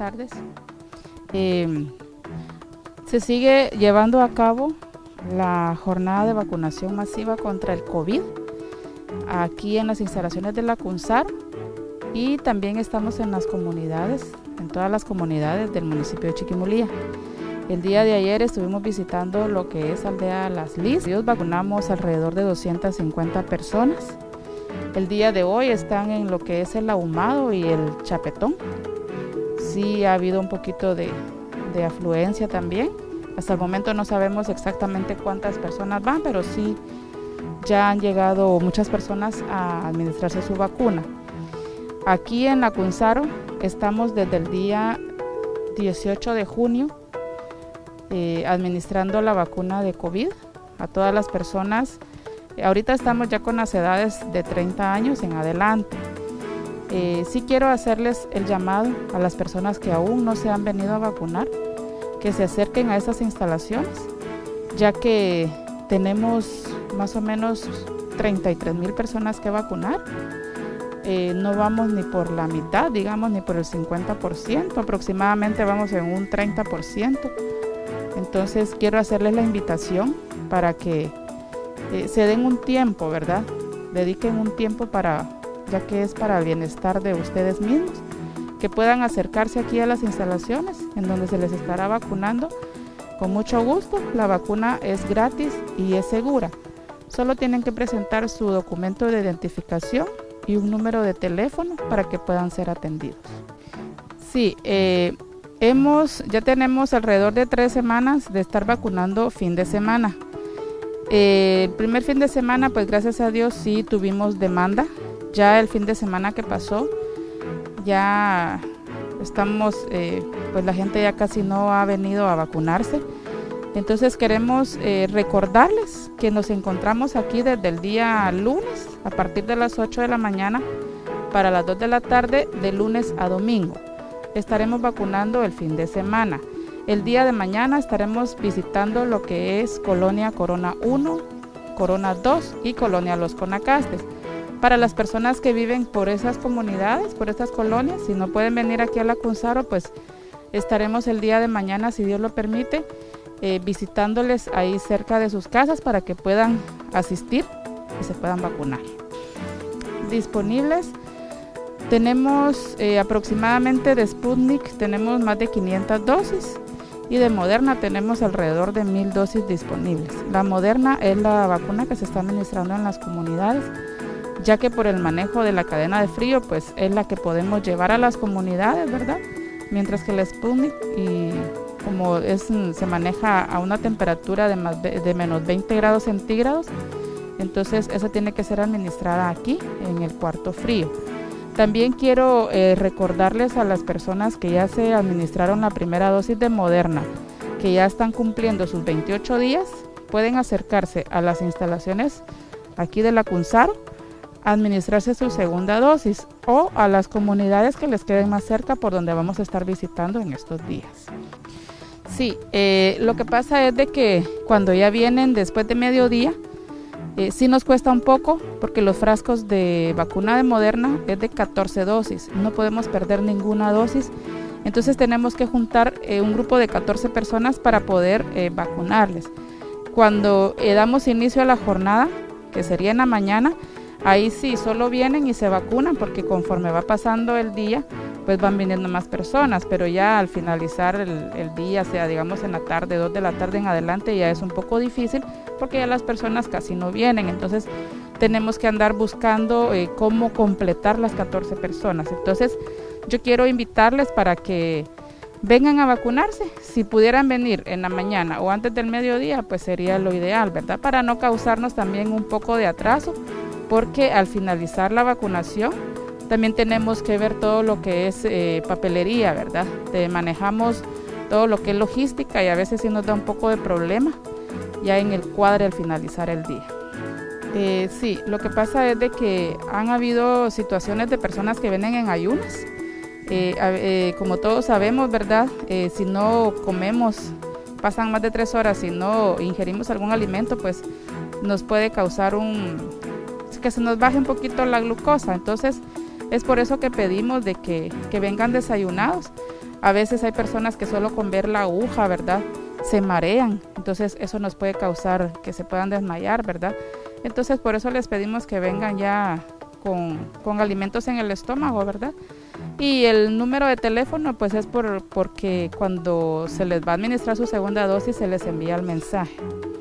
tardes. Se sigue llevando a cabo la jornada de vacunación masiva contra el COVID aquí en las instalaciones de la CUNSAR, y también estamos en las comunidades, en todas las comunidades del municipio de Chiquimulía. El día de ayer estuvimos visitando lo que es Aldea Las Lis. Vacunamos alrededor de 250 personas. El día de hoy están en lo que es el Ahumado y el Chapetón. Sí ha habido un poquito de afluencia también. Hasta el momento no sabemos exactamente cuántas personas van, pero sí ya han llegado muchas personas a administrarse su vacuna. Aquí en la CUNSAR estamos desde el día 18 de junio administrando la vacuna de COVID a todas las personas. Ahorita estamos ya con las edades de 30 años en adelante. Sí quiero hacerles el llamado a las personas que aún no se han venido a vacunar, que se acerquen a estas instalaciones, ya que tenemos más o menos 33,000 personas que vacunar. No vamos ni por la mitad, digamos, ni por el 50%, aproximadamente vamos en un 30%. Entonces quiero hacerles la invitación para que se den un tiempo, ¿verdad? Dediquen un tiempo ya que es para el bienestar de ustedes mismos, que puedan acercarse aquí a las instalaciones en donde se les estará vacunando con mucho gusto. La vacuna es gratis y es segura. Solo tienen que presentar su documento de identificación y un número de teléfono para que puedan ser atendidos. Sí, ya tenemos alrededor de 3 semanas de estar vacunando fin de semana. El primer fin de semana, pues gracias a Dios sí tuvimos demanda. Ya el fin de semana que pasó, ya estamos, pues la gente ya casi no ha venido a vacunarse. Entonces queremos recordarles que nos encontramos aquí desde el día lunes a partir de las 8 de la mañana para las 2 de la tarde de lunes a domingo. Estaremos vacunando el fin de semana. El día de mañana estaremos visitando lo que es Colonia Corona 1, Corona 2 y Colonia Los Conacastes. Para las personas que viven por esas comunidades, por estas colonias, si no pueden venir aquí a la CUNSAR, pues estaremos el día de mañana, si Dios lo permite, visitándoles ahí cerca de sus casas para que puedan asistir y se puedan vacunar. Disponibles tenemos aproximadamente de Sputnik, tenemos más de 500 dosis y de Moderna tenemos alrededor de 1000 dosis disponibles. La Moderna es la vacuna que se está administrando en las comunidades, ya que por el manejo de la cadena de frío, pues es la que podemos llevar a las comunidades, ¿verdad? Mientras que la Sputnik, y como se maneja a una temperatura de menos 20 grados centígrados, entonces esa tiene que ser administrada aquí en el cuarto frío. También quiero recordarles a las personas que ya se administraron la primera dosis de Moderna, que ya están cumpliendo sus 28 días, pueden acercarse a las instalaciones aquí de la CUNSAR, administrarse su segunda dosis, o a las comunidades que les queden más cerca por donde vamos a estar visitando en estos días. Sí, lo que pasa es de que cuando ya vienen después de mediodía, sí nos cuesta un poco porque los frascos de vacuna de Moderna es de 14 dosis, no podemos perder ninguna dosis, entonces tenemos que juntar un grupo de 14 personas para poder vacunarles. Cuando damos inicio a la jornada, que sería en la mañana, ahí sí solo vienen y se vacunan porque conforme va pasando el día, pues van viniendo más personas, pero ya al finalizar el día, sea digamos en la tarde, 2 de la tarde en adelante, ya es un poco difícil porque ya las personas casi no vienen, entonces tenemos que andar buscando cómo completar las 14 personas. Entonces yo quiero invitarles para que vengan a vacunarse. Si pudieran venir en la mañana o antes del mediodía, pues sería lo ideal, ¿verdad? Para no causarnos también un poco de atraso, porque al finalizar la vacunación también tenemos que ver todo lo que es papelería, ¿verdad? Manejamos todo lo que es logística y a veces sí nos da un poco de problema ya en el cuadro al finalizar el día. Sí, lo que pasa es de que han habido situaciones de personas que vienen en ayunas. Como todos sabemos, ¿verdad? Si no comemos, pasan más de 3 horas, si no ingerimos algún alimento, pues nos puede causar que se nos baje un poquito la glucosa. Entonces es por eso que pedimos de que vengan desayunados. A veces hay personas que solo con ver la aguja, ¿verdad?, se marean. Entonces eso nos puede causar que se puedan desmayar, ¿verdad? Entonces por eso les pedimos que vengan ya con alimentos en el estómago, ¿verdad? Y el número de teléfono pues es porque cuando se les va a administrar su segunda dosis se les envía el mensaje.